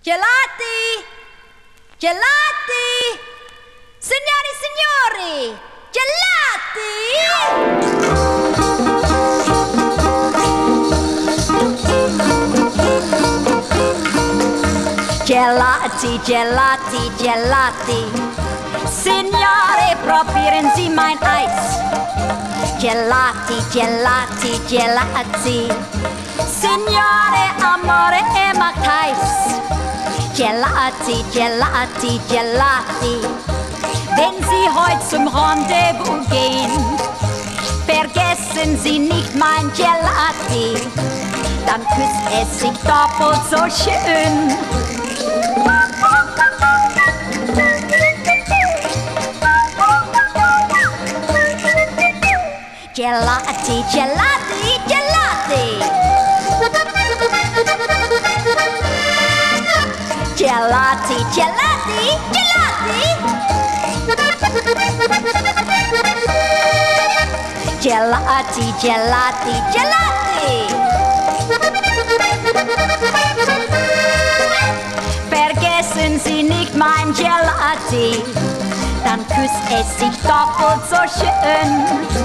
Gelati! Gelati! Signori, signori! Gelati! Gelati, Gelati, Gelati. Signore, probieren Sie mein Eis. Gelati, Gelati, Gelati. Signore, amore, macht heiß. Gelati, Gelati, Gelati. Wenn Sie heute zum Rendezvous gehen, vergessen Sie nicht mein Gelati. Dann küsst es sich doppelt so schön. Gelati, Gelati, Gelati. Gelati, Gelati, Gelati. Gelati, Gelati, Gelati. Vergessen Sie nicht mein Gelati, dann küsst es sich doppelt so schön.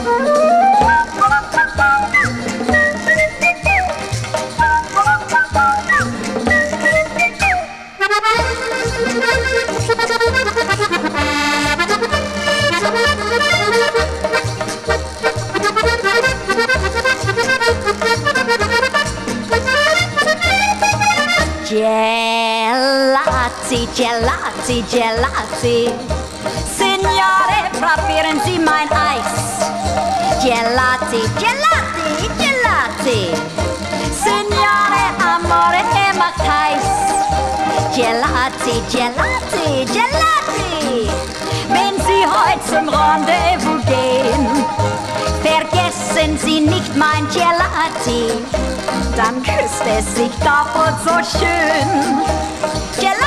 Gelati, Gelati, Gelati. Signore, probieren Sie mein Eis. Gelati, Gelati, Gelati. Signore, amore, macht heiß. Gelati, Gelati, Gelati. Wenn Sie heute zum Rendezvous gehen, vergessen Sie nicht mein Gelati, dann küsst es sich doppelt so schön. Gelati.